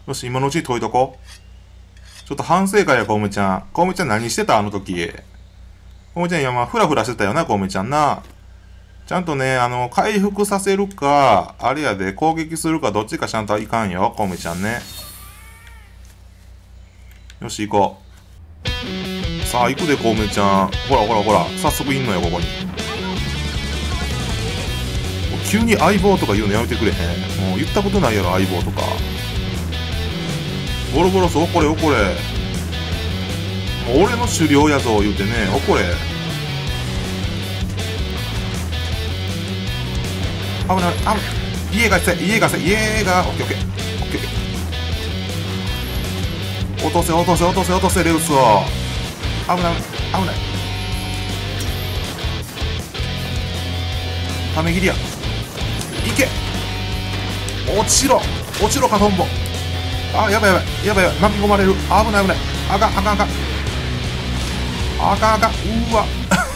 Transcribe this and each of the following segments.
よし、今のうちに解いとこう。ちょっと反省会や、コウメちゃん。コウメちゃん何してたあの時。コウメちゃん今、フラフラしてたよな、コウメちゃんな。ちゃんとね、回復させるか、あれやで、攻撃するか、どっちかちゃんといかんよ、コウメちゃんね。よし、行こう。さあ、行くで、コウメちゃん。ほらほらほら、早速いんのよ、ここに。急に相棒とか言うのやめてくれへん。もう言ったことないやろ、相棒とか。ボロボロス、怒れ怒れ。俺の狩猟やぞ、言うてね、怒れ。危ない、危ない。家がせ、家がせ、家が、オッケーオッケー。オッケーオッケー。落とせ、落とせ、落とせ、落とせ、レウスを。危ない、危ない。ため切りや。いけ。落ちろ、落ちろ、カトンボ。あ、やばいやばい、やばいやばい、巻き込まれる。危ない危ない。あかん、あかん、あかん。あかん、あかん。うわ。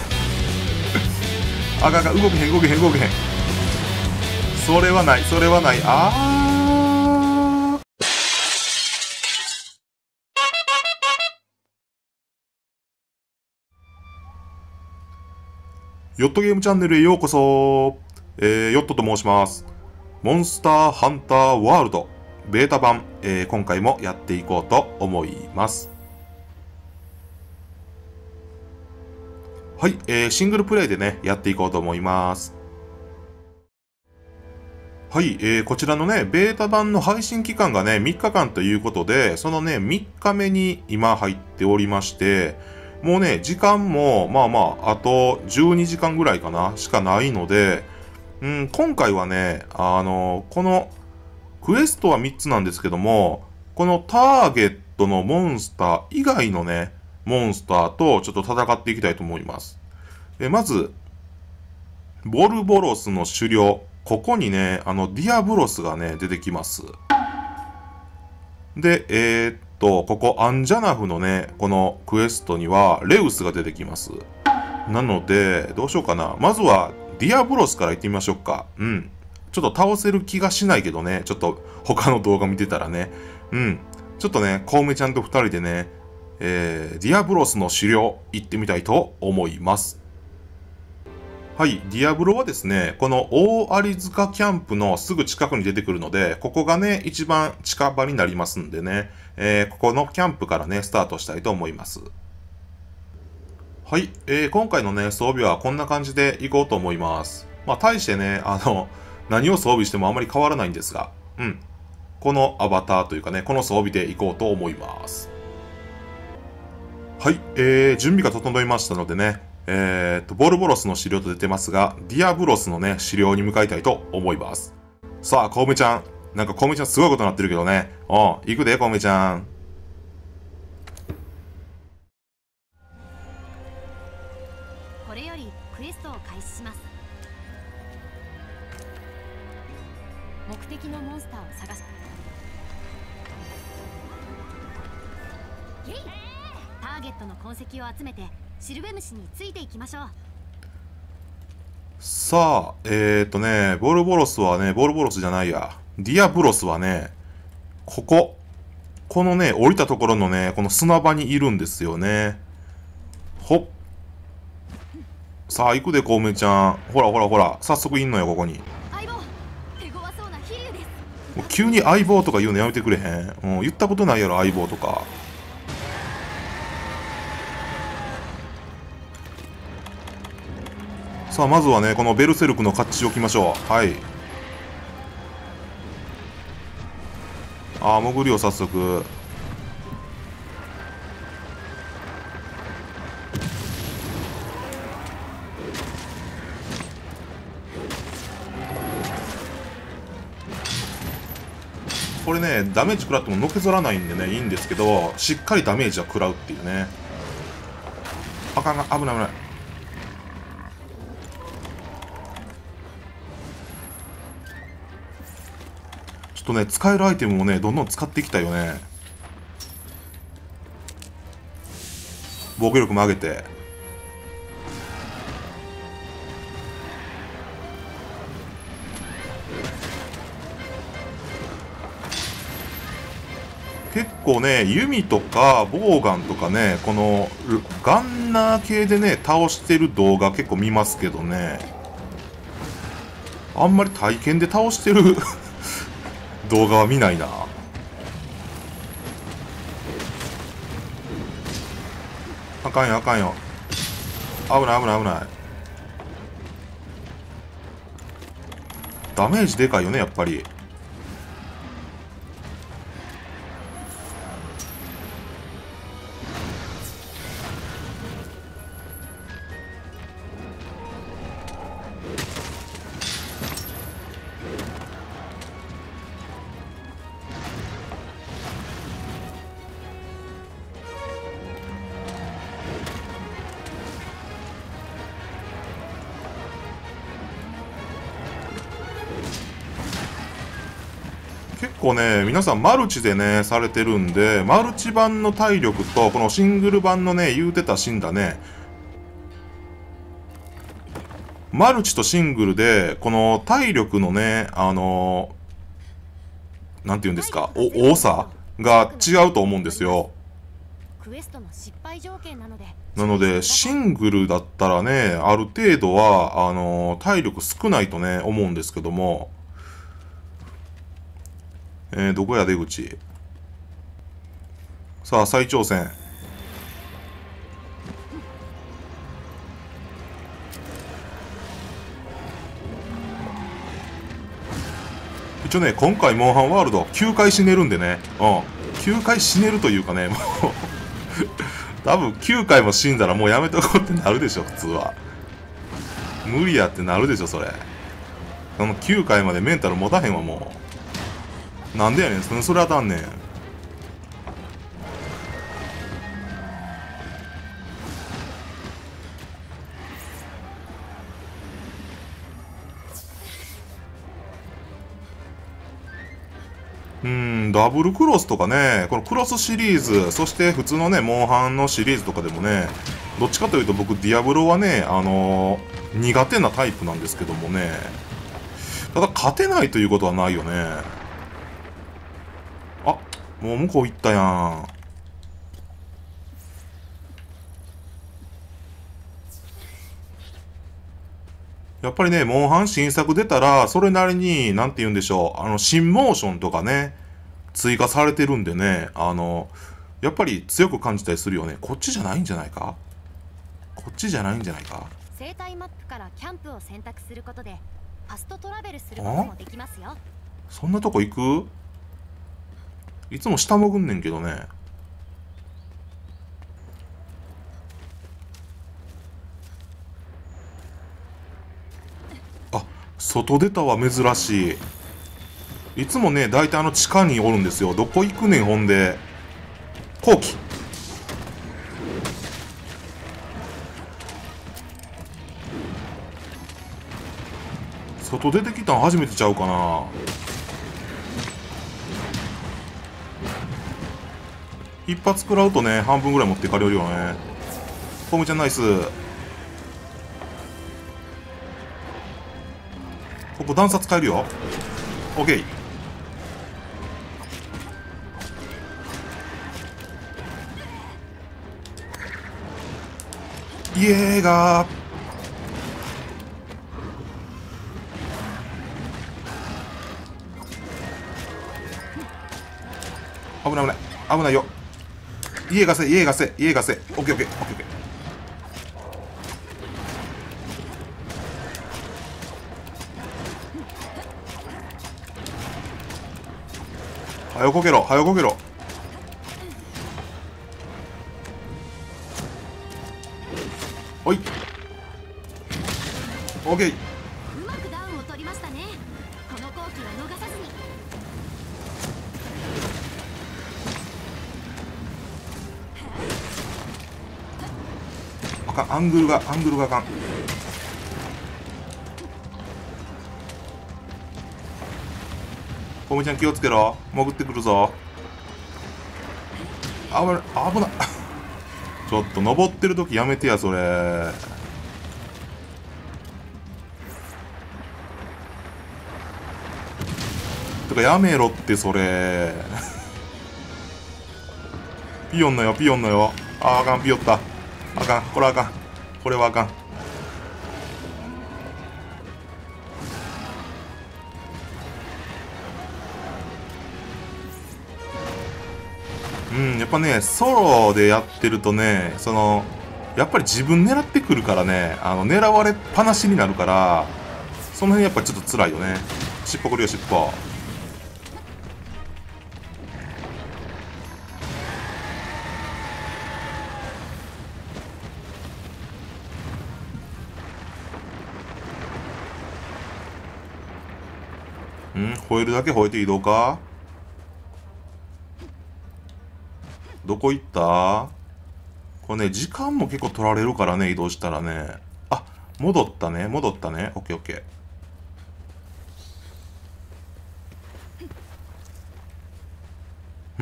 あかん、あかん、動けへん、動けへん、動けへん。それはない、それはない。ヨットゲームチャンネルへようこそ。ヨットと申します。モンスターハンターワールドベータ版、今回もやっていこうと思います。はい、シングルプレイでね、やっていこうと思います。はい、こちらのね、ベータ版の配信期間がね、3日間ということで、そのね、3日目に今入っておりまして、もうね、時間も、まあまあ、あと12時間ぐらいかな、しかないので、今回はね、この、クエストは3つなんですけども、このターゲットのモンスター以外のね、モンスターとちょっと戦っていきたいと思います。まず、ボルボロスの狩猟。ここにね、ディアブロスがね、出てきます。で、ここ、アンジャナフのね、このクエストには、レウスが出てきます。なので、どうしようかな。まずは、ディアブロスから行ってみましょうか。ちょっと倒せる気がしないけどね。ちょっと、他の動画見てたらね。ちょっとね、コウメちゃんと二人でね、ディアブロスの狩猟、行ってみたいと思います。はい、ディアブロはですね、この大有塚キャンプのすぐ近くに出てくるので、ここがね、一番近場になりますんでね、ここのキャンプからね、スタートしたいと思います。はい、今回のね、装備はこんな感じでいこうと思います。まあ、大してね、何を装備してもあまり変わらないんですが、このアバターというかね、この装備でいこうと思います。はい、準備が整いましたのでね、ボルボロスの資料と出てますが、ディアブロスのね、資料に向かいたいと思います。さあ、コウメちゃん。なんかコウメちゃんすごいことになってるけどね。行くで、コウメちゃん。 これよりクエストを開始します。目的のモンスターを探す。ターゲットの痕跡を集めてシルベムシについていきましょう。 さあ、ボルボロスはね、ボルボロスじゃないや。ディアブロスはね、このね、降りたところのね、この砂場にいるんですよね。ほっ。さあ、行くで、コウメちゃん。ほらほらほら、早速いんのよ、ここに。 相棒、手強そうな飛竜です。 もう急に相棒とか言うのやめてくれへん。言ったことないやろ、相棒とか。さあ、まずはね、このベルセルクの勝ち置きましょう。はい。潜りを早速。これね、ダメージ食らってものけぞらないんでね、いいんですけど、しっかりダメージは食らうっていうね。あかんが、危ない危ない。ちょっとね、使えるアイテムをね、どんどん使っていきたいよね。防御力も上げて。 結構ね、弓とかボウガンとかね、このガンナー系でね、倒してる動画結構見ますけどね、あんまり体験で倒してる動画は見ないな。あかんよあかんよ。危ない危ない危ない。ダメージでかいよね、やっぱり。結構ね、皆さんマルチでね、されてるんで、マルチ版の体力と、このシングル版のね、言うてたシーンだね、マルチとシングルで、この体力のね、なんて言うんですか、多さが違うと思うんですよ。 クエストの失敗条件なので。 なので、シングルだったらね、ある程度は、体力少ないとね、思うんですけども、どこや出口。さあ、再挑戦。一応ね、今回、モンハンワールド、9回死ねるんでね、9回死ねるというかね、もう多分9回も死んだらもうやめとこうってなるでしょ、普通は。無理やってなるでしょ、それ。その9回までメンタル持たへんわ、もう。なんでやねん、それ当たんねん。ダブルクロスとかね、このクロスシリーズ、そして普通のね、モンハンのシリーズとかでもね、どっちかというと僕、ディアブロはね、苦手なタイプなんですけどもね、ただ勝てないということはないよね。あ、もう向こう行ったやん。やっぱりね、モンハン新作出たら、それなりに、なんて言うんでしょう、新モーションとかね、追加されてるんでね、やっぱり強く感じたりするよね。こっちじゃないんじゃないか？こっちじゃないんじゃないか？ 生態マップからキャンプを選択することで、ファストトラベルすることもできますよ。 そんなとこ行く？いつも下潜んねんけどね。あ、外出たは珍しい。いつもね、大体地下におるんですよ。どこ行くねん、ほんで。後期。外出てきたん初めてちゃうかな。一発食らうとね、半分ぐらい持っていかれるよね。コムちゃんナイス。ここ段差使えるよ。オッケー。イエーガー。危ない危ない。危ないよ。家がせ、家がせ、家がせ。オッケーオッケーオッケーオッケー。はよこけろ、はよこけろ。おい。オッケー。 うまくダウンを取りましたね。この好機を逃さずに。 あかん、アングルがあかん。コムちゃん気をつけろ。潜ってくるぞ。危ない、危ない。ちょっと登ってる時やめてや、それ。とかやめろって、それ。 ピヨンのよ、ピヨンのよ。あかん、ピヨった。あかん、これあかん。これはあかん。やっぱね、ソロでやってるとね、やっぱり自分狙ってくるからね、狙われっぱなしになるから、その辺やっぱちょっと辛いよね。尻尾くるよ、尻尾。吠えるだけ吠えて移動か。どこ行った？これね、時間も結構取られるからね、移動したらね。あ、戻ったね、戻ったね。オッケーオッケー。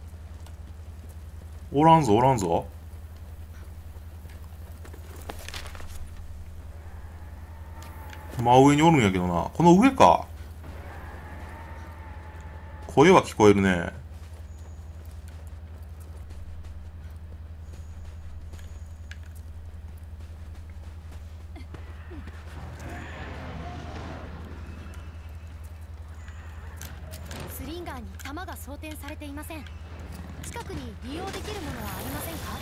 おらんぞ、おらんぞ。真上におるんやけどな。この上か。声は聞こえるね。 スリンガーに弾が装填されていません。近くに利用できるものはありませんか？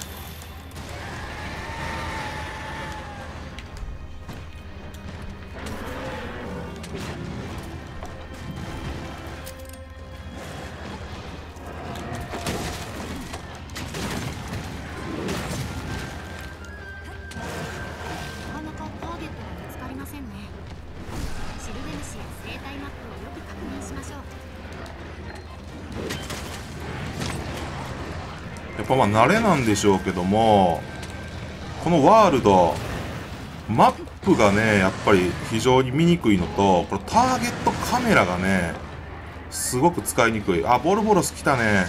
なかなかターゲットが見つかりませんね。シルベムシや生態マップをよく確認しましょう。 やっぱまあ慣れなんでしょうけども、このワールド、マップがね、やっぱり非常に見にくいのと、これターゲットカメラがね、すごく使いにくい。あ、ボルボロス来たね。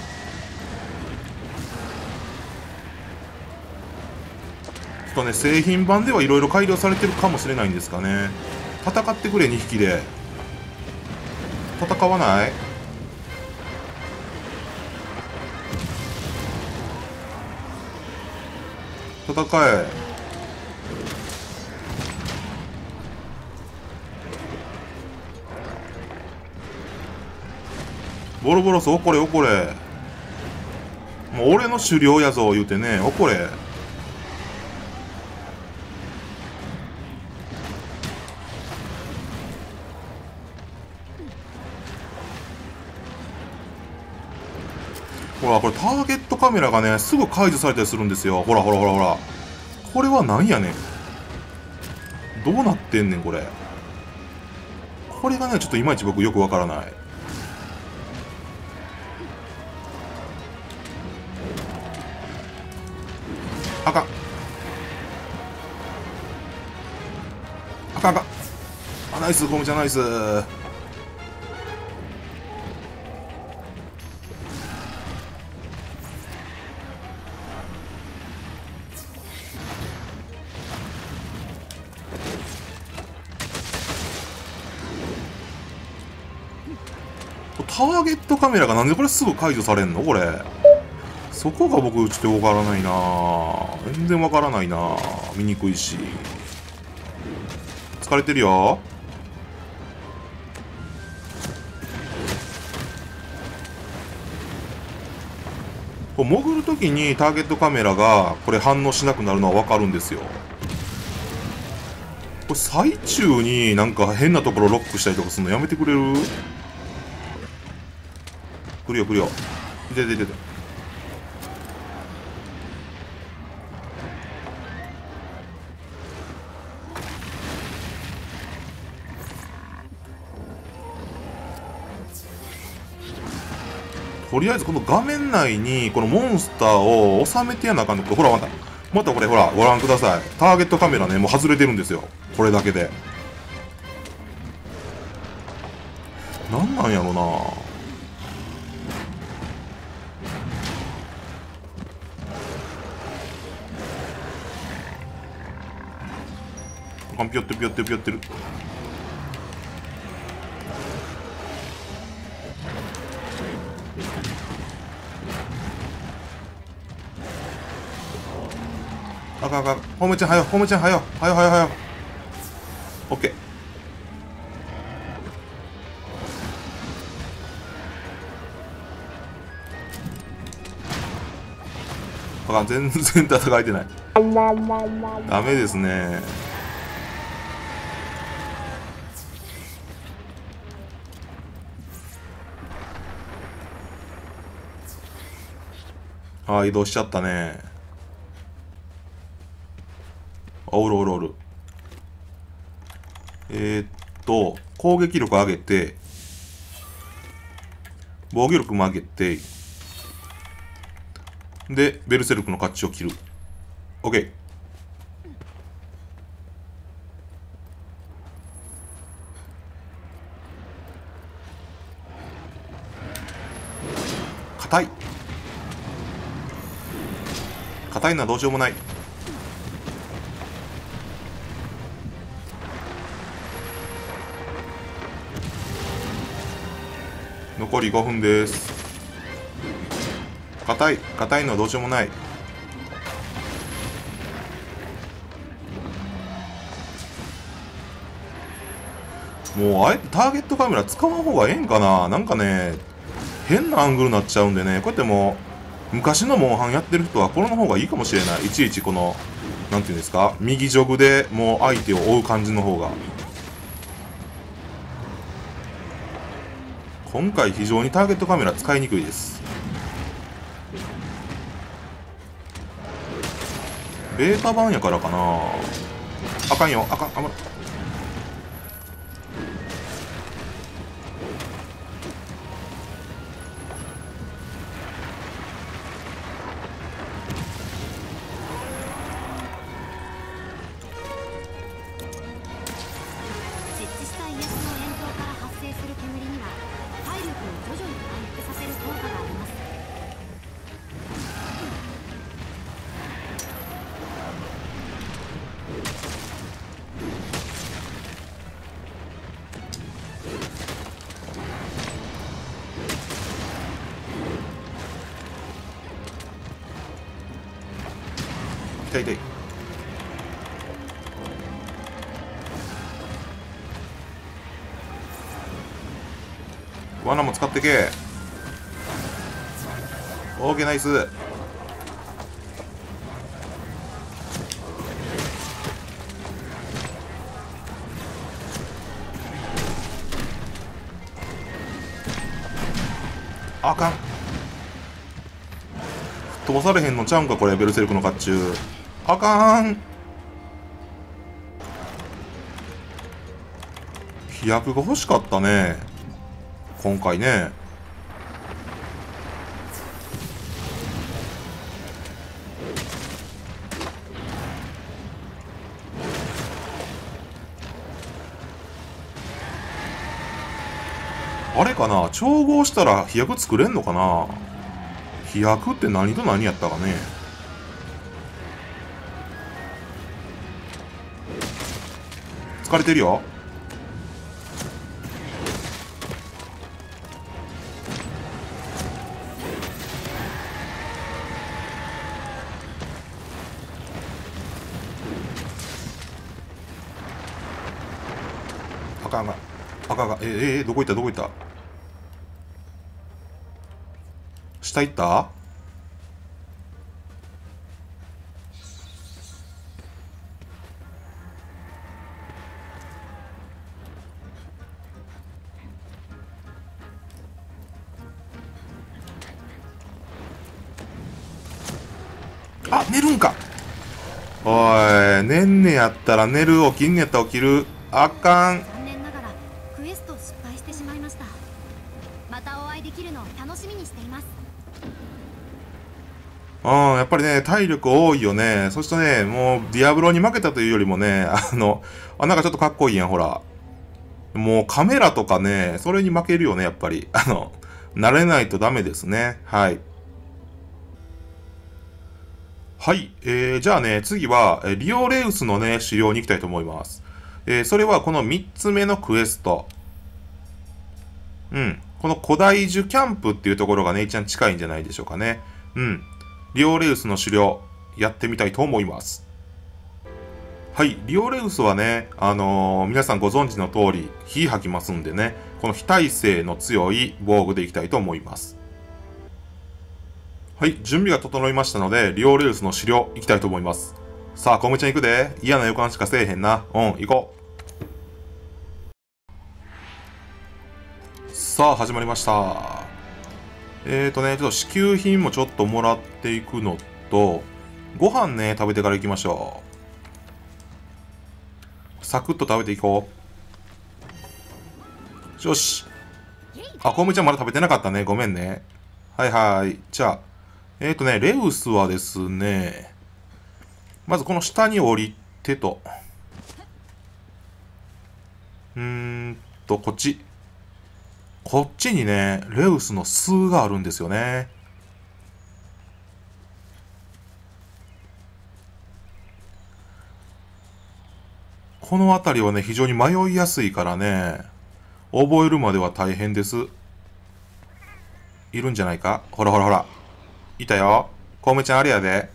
ちょっとね、製品版ではいろいろ改良されてるかもしれないんですかね。戦ってくれ、2匹で。戦わない？戦え。ボロボロス、怒れ怒れ。もう俺の狩猟やぞ言うてね、怒れ。ほら、これターゲットカメラがね、すぐ解除されたりするんですよ。ほらほらほらほら。これはなんやねん。どうなってんねん、これ。これがね、ちょっといまいち僕よくわからない。あかん。あかんあかん。あ、ナイス、コムちゃんナイス。ターゲットカメラがなんでこれすぐ解除されんのこれ。そこが僕ちょっとわからないな。全然わからないな。見にくいし。疲れてるよ。こう潜るときにターゲットカメラがこれ反応しなくなるのはわかるんですよ。これ最中になんか変なところロックしたりとかするのやめてくれる？来るよ来るよ。出て出て。とりあえずこの画面内にこのモンスターを収めてやなあかんのこと。ほらまたこれほらご覧ください。ターゲットカメラねもう外れてるんですよ。これだけで。なんなんやろな。あんぴょってぴょってぴょってる。 あかんあかん。ホームちゃんはよ、ホームちゃんはよ。はよはよはよ。オッケー。あかん、全然戦えてない。ダメですね。ああ、移動しちゃったね。あ、おるおるおる。攻撃力上げて、防御力も上げて、で、ベルセルクの勝ちを切る。OK。硬い。硬いのはどうしようもない。残り5分です。硬い。硬いのはどうしようもない。もうあえてターゲットカメラ使わん方がええんかな。なんかね、変なアングルになっちゃうんでね、こうやってもう昔のモンハンやってる人はこれの方がいいかもしれない。いちいちこのなんていうんですか、右ジョグでもう相手を追う感じの方が。今回非常にターゲットカメラ使いにくいです。ベータ版やからかな。あかんよ、あかん、あま設置した癒しの炎塔から発生する煙には体力を徐々に回復させる効果があります。 痛い痛い。罠も使ってけ。オーケー、ナイス。あかん。飛ばされへんのちゃうんかこれ。ベルセルクの甲冑あかん。飛躍が欲しかったね今回ね。あれかな、調合したら飛躍作れんのかな。飛躍って何と何やったかね。疲れてるよ。あかんがあかんがどこ行ったどこ行った。下行った。あ、寝るんか。おい、寝んねやったら寝る、起きんねやったら起きる。あかん。 残念ながらクエスト失敗してしまいました。またお会いできるのを楽しみにしています。 やっぱりね、体力多いよね。そしてね、もう、ディアブロに負けたというよりもね、なんかちょっとかっこいいやん、ほら。もうカメラとかね、それに負けるよね、やっぱり。慣れないとダメですね。はい。はい。じゃあね、次は、リオレウスのね、狩猟に行きたいと思います。それはこの3つ目のクエスト。うん。この古代樹キャンプっていうところがね、一番近いんじゃないでしょうかね。うん。リオレウスの狩猟、やってみたいと思います。 はい、リオレウスはね、皆さんご存知の通り、火吐きますんでね、この非耐性の強い防具でいきたいと思います。はい、準備が整いましたので、リオレウスの狩猟行きたいと思います。さあ、コムちゃん行くで。嫌な予感しかせえへんな。行こう。さあ、始まりました。ちょっと支給品もちょっともらっていくのと、ご飯ね、食べてから行きましょう。サクッと食べていこう。よし。あ、コムちゃんまだ食べてなかったね。ごめんね。はいはい。じゃあ、レウスはですね、まずこの下に降りてと。こっち。こっちにね、レウスの巣があるんですよね。この辺りはね、非常に迷いやすいからね、覚えるまでは大変です。いるんじゃないか？ほらほらほら。いたよ。コウメちゃんあれやで。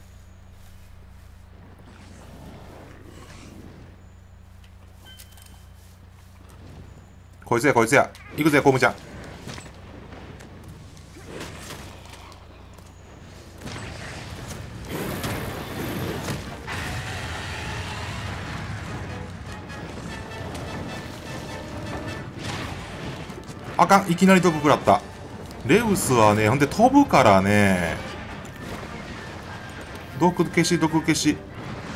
こいつやこいつや。行くぜ、コウメちゃん。あかん、いきなり毒食らった。レウスはね、ほんで飛ぶからね、毒消し、毒消し。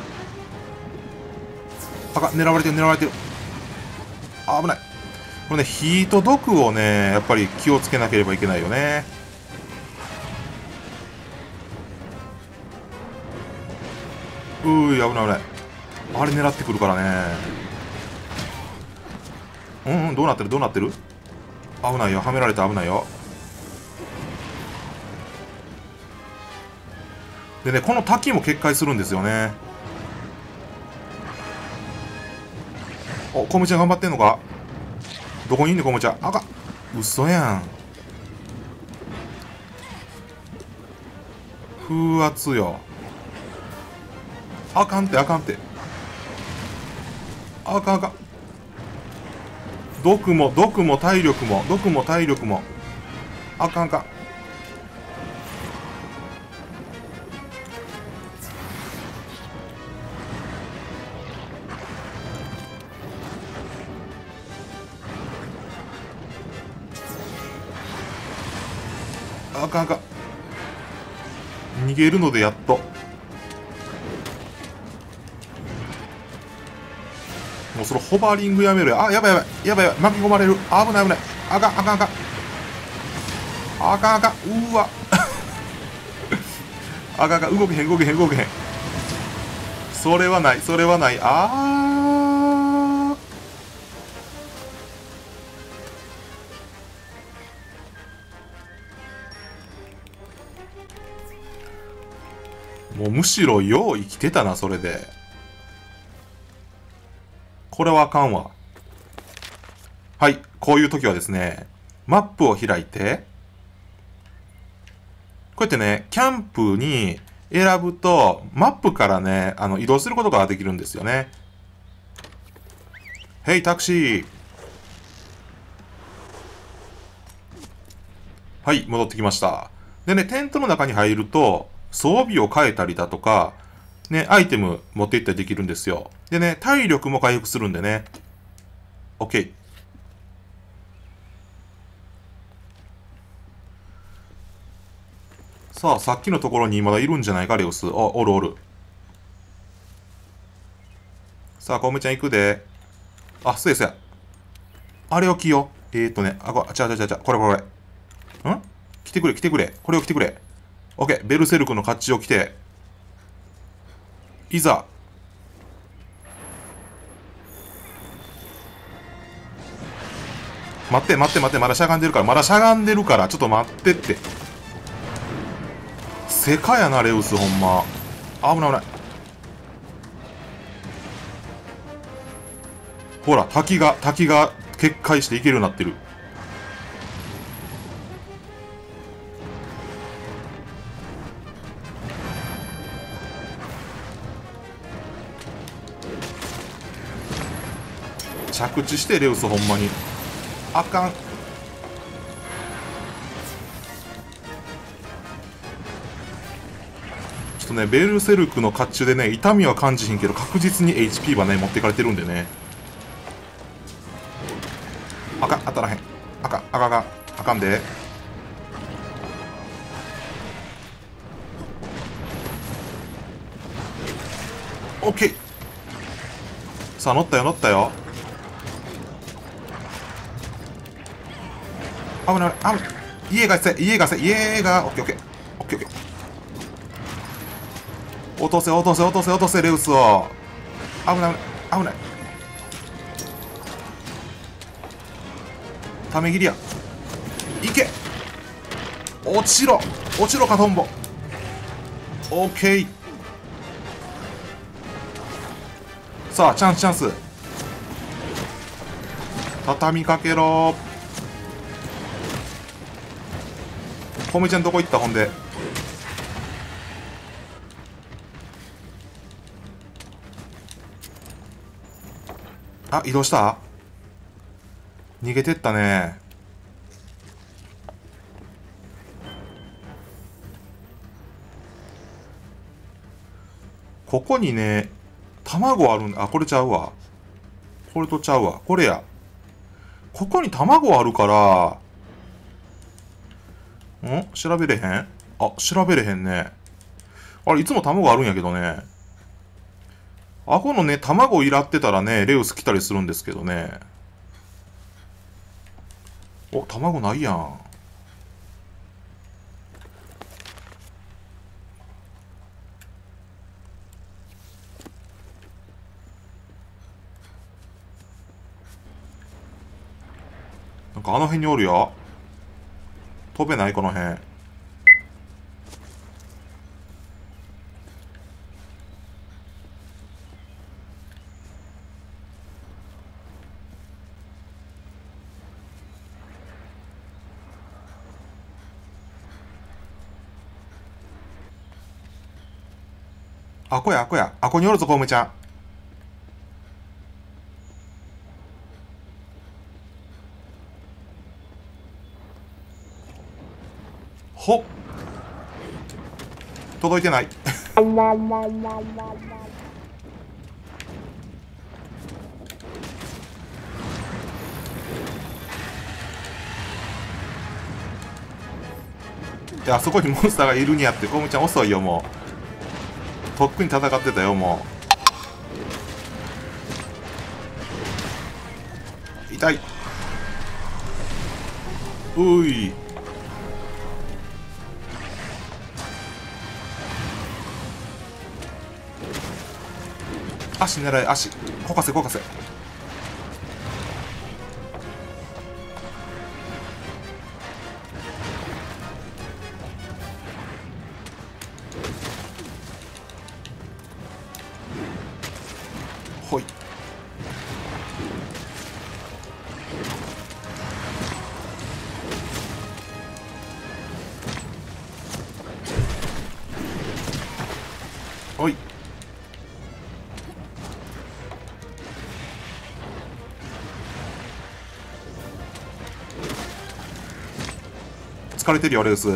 あかん、狙われてる、狙われてる。あ、危ない。これね、火と毒をね、やっぱり気をつけなければいけないよね。危ない危ない。あれ狙ってくるからね。どうなってるどうなってる。危ないよ、はめられた、危ないよ。でね、この滝も決壊するんですよね。お、コムちゃん頑張ってんのか。どこにいんねん、コムちゃん。あかん。嘘やん。風圧よ。あかんって、あかんって。あかんあかん。毒も体力も、毒も体力も。あかんあかん。あかんあかん。逃げるのでやっと。もうそのホバリングやめろよ。あ、やばいやばい。やばいやばい。巻き込まれる。危ない危ない。あかんあかんあかん。あかんあかん。うわ。あかんあかん。動けへん動けへん動けへん。それはない。それはない。もうむしろよう生きてたな、それで。これはあかんわ。はい。こういう時はですね、マップを開いて、こうやってね、キャンプに選ぶと、マップからね、移動することができるんですよね。ヘイ、タクシー。はい、戻ってきました。でね、テントの中に入ると、装備を変えたりだとか、ね、アイテム持っていったりできるんですよ。でね、体力も回復するんでね。OK。さあ、さっきのところにまだいるんじゃないか、レオス。あ、おるおる。さあ、コウメちゃん行くで。あ、そうやそうや。あれを着よう。ちゃこれこれ。来てくれ、来てくれ。これを着てくれ。オッケー。ベルセルクの甲冑を着て。いざ。待って待って待って、まだしゃがんでるから、まだしゃがんでるから、ちょっと待ってって。セカやな、レウス、ほんま。危ない危ない。ほら、滝が決壊していけるようになってる。 着地してレウスほんまにあかん。ちょっとねベルセルクの甲冑でね痛みは感じひんけど確実に HP はね持っていかれてるんでね。あかん、当たらへん。あかんあかんあかんあかんで。オッケー。さあ乗ったよ乗ったよ。危ない危ない。家がせ家がせ家がオッケーオッケーオッケーオッケー。落とせ落とせ落とせ落とせレウスを。危ない危ない危ない。ため切りや。いけ。落ちろ落ちろカトンボ。オッケー。さあチャンスチャンス。畳みかけろ。コメちゃんどこ行ったほんで。あ、移動した。逃げてったね。ここにね卵あるん。あ、これちゃうわ。これとちゃうわ。これや。ここに卵あるから、調べれへん。あ、調べれへんね。あれいつも卵あるんやけどね。あこのね卵いらってたらねレウス来たりするんですけどね。お、卵ないやん。なんかあの辺におるよ。飛べないこの辺。あこやあこや。あこにおるぞコウメちゃん。ほっ届いてない。いやあそこにモンスターがいるにやってコウメちゃん遅いよ。もうとっくに戦ってたよ。もう痛い。うい。足狙い。足こかせこかせ。ほい。ほい。疲れてるよレウス。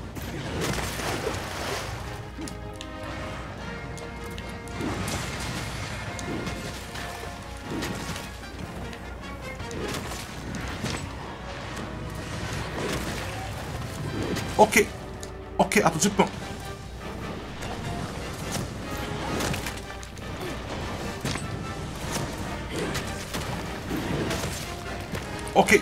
オッケーオッケー。あと10分。オッケー。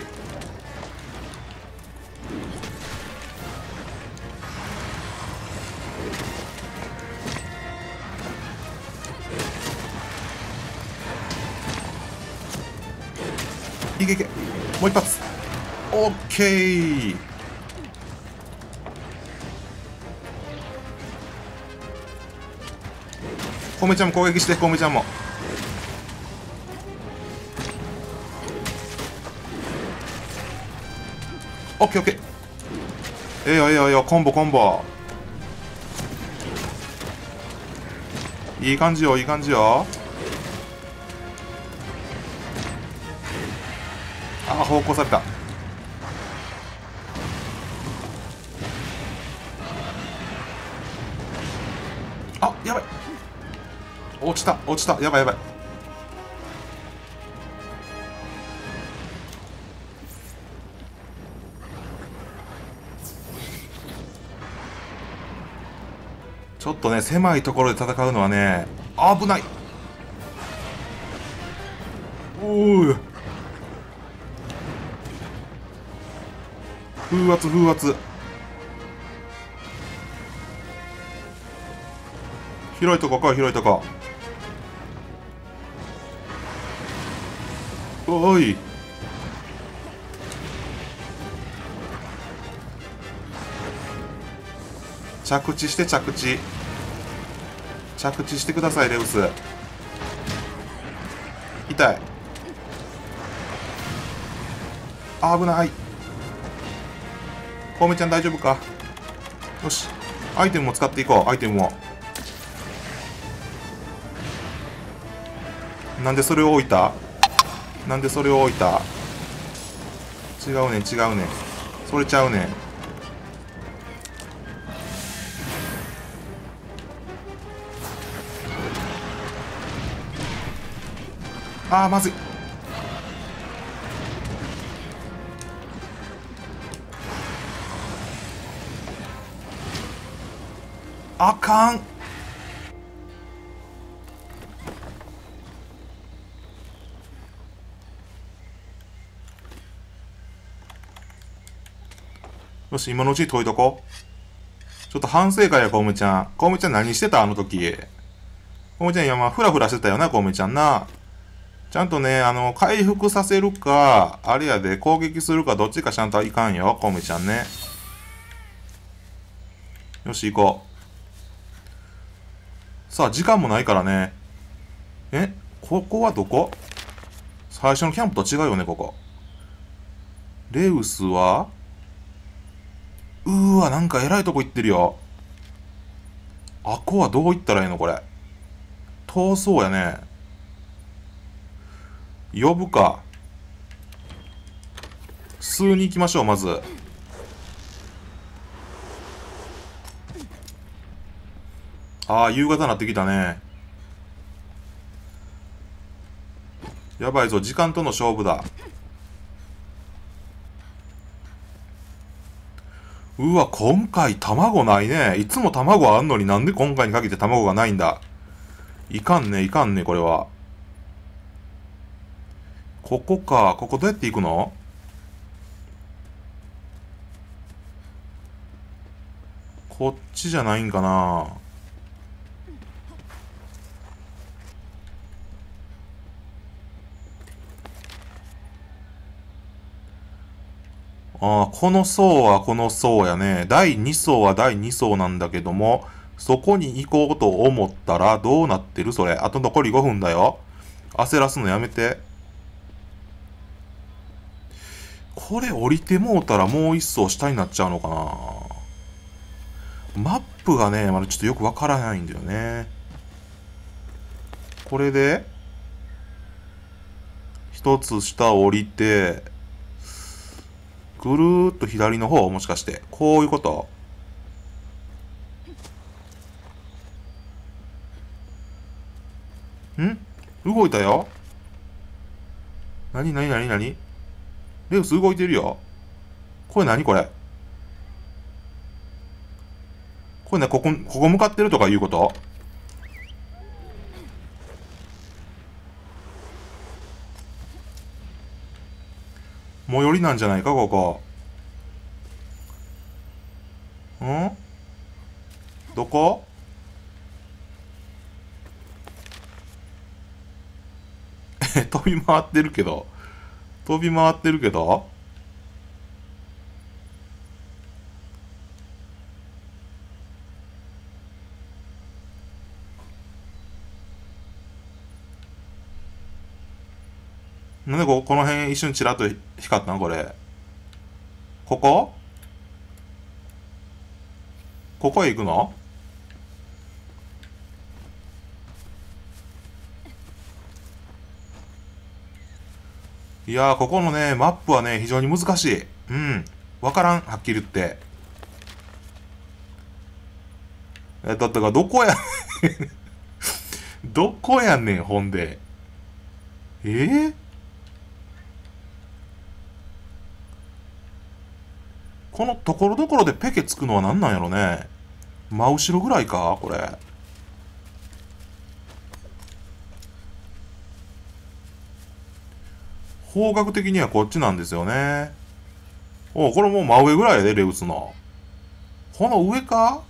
いけいけ。もう一発。オッケー。コウメちゃんも攻撃して。コウメちゃんも。オッケーオッケー。ええよええよええよ。コンボコンボ。いい感じよいい感じよ。 方向された。あ、やばい。落ちた落ちた。やばいやばい。ちょっとね、狭いところで戦うのはね、危ない。おお、風圧風圧。広いとこ来い、広いとこ。おい、着地して着地。着地してください、レウス。痛い。危ない。コウメちゃん大丈夫か。よし、アイテムも使っていこう。アイテムも。なんでそれを置いた。なんでそれを置いた。違うねん違うねん。それちゃうねん。あーまずい。あかん。よし、今のうちに解いとこう。ちょっと反省会や、コウメちゃん。コウメちゃん何してたあの時。コウメちゃん、いや、まあ、フラフラしてたよな、コウメちゃんな。ちゃんとね、回復させるか、あれやで、攻撃するか、どっちかちゃんといかんよ、コウメちゃんね。よし、行こう。さあ、時間もないからね。ここはどこ。最初のキャンプと違うよね、ここ。レウスはうーわ、なんか偉いとこ行ってるよ。あこはどう行ったらいいのこれ。遠そうやね。呼ぶか。数に行きましょう、まず。ああ、夕方になってきたね。やばいぞ、時間との勝負だ。うわ、今回卵ないね。いつも卵あんのになんで今回にかけて卵がないんだ。いかんね、いかんね、これは。ここか。ここどうやって行くの。こっちじゃないんかな。ああ、この層はこの層やね。第2層は第2層なんだけども、そこに行こうと思ったらどうなってるそれ。あと残り5分だよ。焦らすのやめて。これ降りてもうたらもう一層下になっちゃうのかな。マップがね、まだちょっとよくわからないんだよね。これで、一つ下降りて、ぐるーっと左の方、もしかして。こういうこと。動いたよ。なになになになに。レウス動いてるよ。これ何これ。これね、ここ向かってるとかいうこと。最寄りなんじゃないか、ここ。どこ。飛び回ってるけど。飛び回ってるけど。なんでこの辺一瞬チラッと光ったのこれ。ここここへ行くの。 いやー、ここのね、マップはね、非常に難しい。うん。わからん、はっきり言って。だってか、どこやどこやねん、ほんで。このところどころでペケつくのは何なんやろね。真後ろぐらいかこれ。方角的にはこっちなんですよね。おこれもう真上ぐらいやで、レウスの。この上か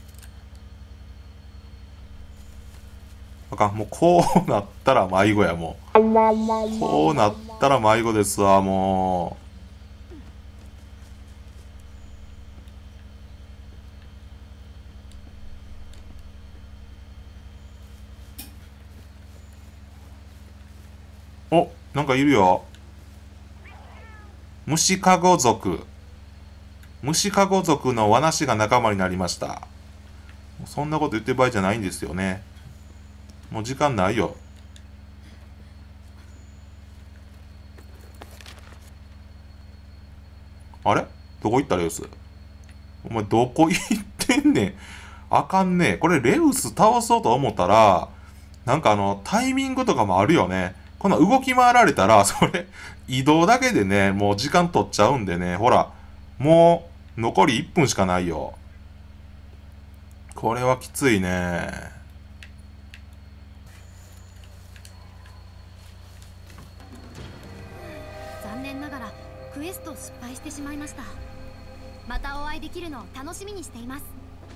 あかん、もうこうなったら迷子や、もう。こうなったら迷子ですわ、もう。お、なんかいるよ。虫かご族。虫かご族のワナシが仲間になりました。そんなこと言ってる場合じゃないんですよね。もう時間ないよ。あれどこ行ったレウス。お前どこ行ってんねん。あかんね。これレウス倒そうと思ったら、なんかタイミングとかもあるよね。この動き回られたら、それ、移動だけでね、もう時間取っちゃうんでね、ほら、もう残り1分しかないよ。これはきついね。 残念ながらクエスト失敗してしまいました。またお会いできるのを楽しみにしています。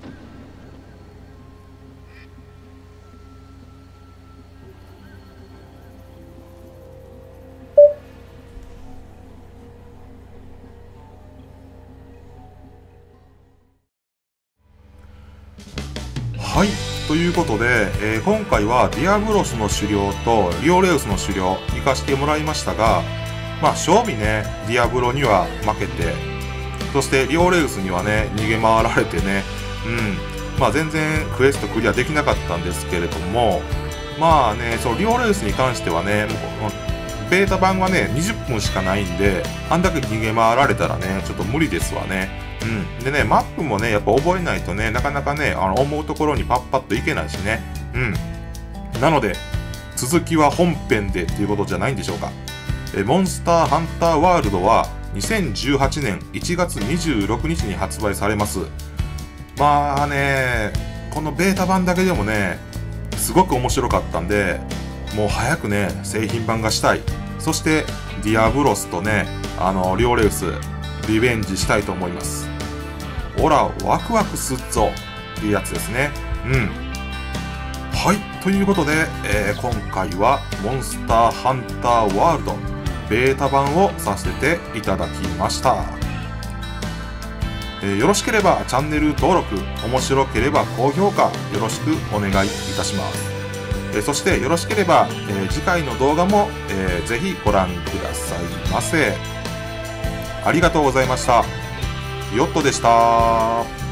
はい。ということで、今回はディアブロスの狩猟とリオレウスの狩猟行かしてもらいましたが、まあ、正味ね、ディアブロには負けて、そしてリオレウスにはね、逃げ回られてね、まあ全然クエストクリアできなかったんですけれども、まあね、リオレウスに関してはね、もうベータ版はね、20分しかないんで、あんだけ逃げ回られたらね、ちょっと無理ですわね。でね、マップもね、やっぱ覚えないとね、なかなかね、思うところにパッパッといけないしね。なので、続きは本編でっていうことじゃないんでしょうか。モンスターハンターワールドは2018年1月26日に発売されます。まあね、このベータ版だけでもね、すごく面白かったんで、もう早くね、製品版がしたい。そして、ディアブロスとね、リオレウス、リベンジしたいと思います。オラ、ワクワクすっぞっていうやつですね。はい、ということで、今回はモンスターハンターワールドベータ版をさせていただきました。よろしければチャンネル登録、面白ければ高評価よろしくお願いいたします。そしてよろしければ、次回の動画も、ぜひご覧くださいませ。ありがとうございました。ヨットでした。